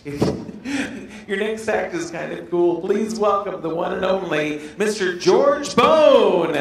Your next act is kind of cool. Please welcome the one and only Mr. George Bohn.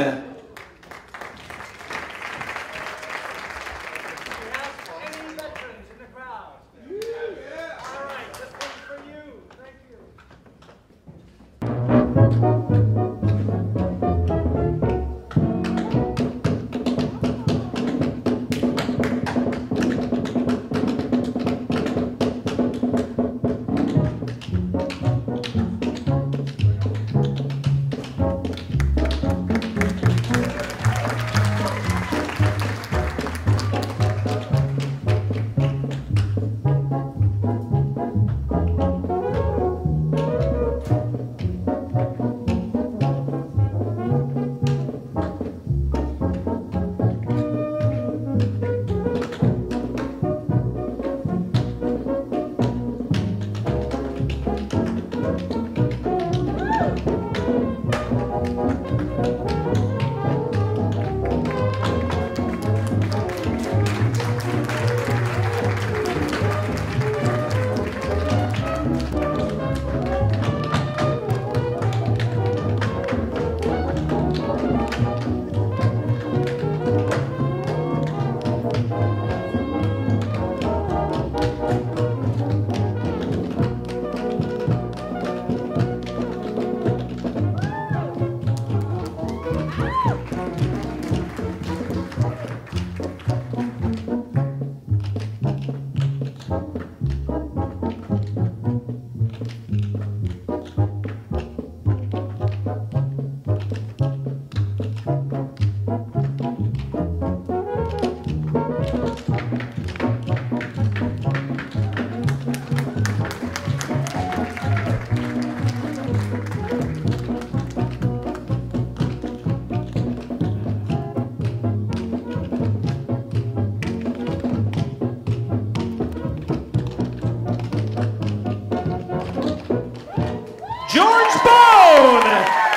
George Bohn!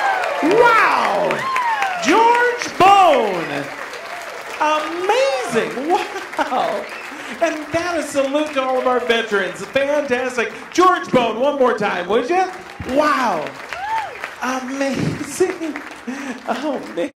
Wow! George Bohn! Amazing! Wow! And that is a salute to all of our veterans. Fantastic. George Bohn, one more time, would you? Wow! Amazing! Oh, man.